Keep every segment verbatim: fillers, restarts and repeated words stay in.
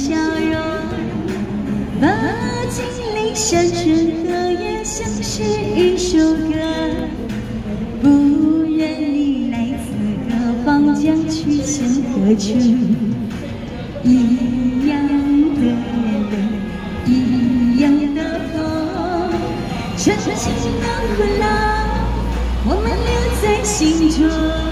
笑容，把经历山川河也像是一首歌。不论你来自何方，将去向何处，一样的泪，一样的痛，真情的困扰，我们留在心中。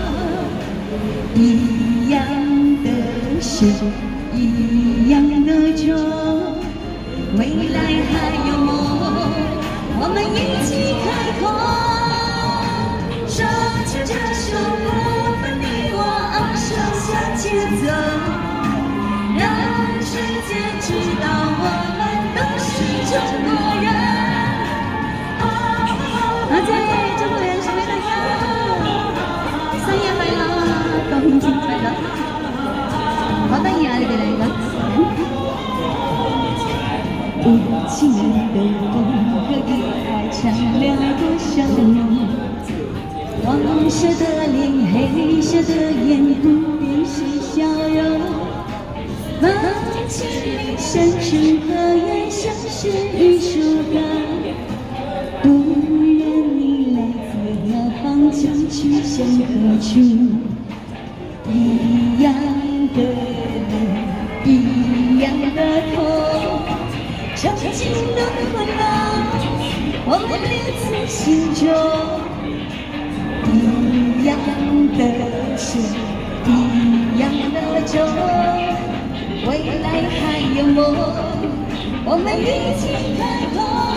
一样的事，一样的种，未来还有梦，我们一起开阔。说出这首不分你我，昂首向前走，让世界知道我们都是中国人。好，在中国人是为了要三月快乐，高兴快乐。我等一下你来个。无情的风和夜爱唱了多少梦，黄色的脸，黑色的眼，不变是笑容。放弃你山川河也像是一首歌，不论你来自何方，将去向何处，一样的泪，一样的痛，曾经的困扰，我们留在心中。一样的事，一样的种，未来还有梦，我们一起开拓。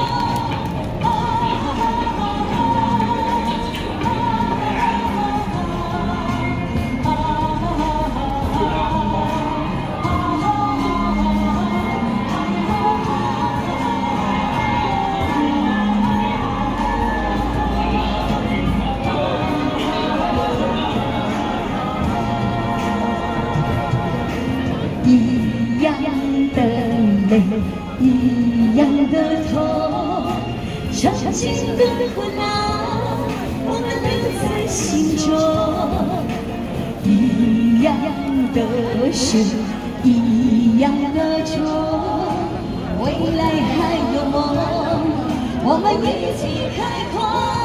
一样的泪，一样的痛，曾经的困扰，我们留在心中。一样的事，一样的种，未来还有梦，我们一起开阔。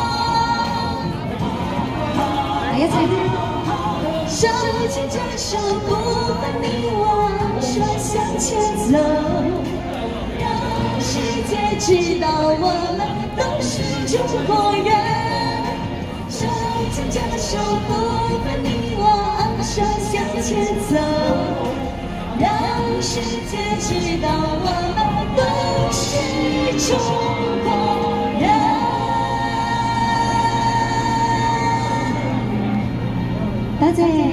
哎呀，再手牵着手，不分你我，说向前走，让世界知道我们都是中国人。手牵着手，不分你我，说向前走，让世界知道我们都是中国人。大家。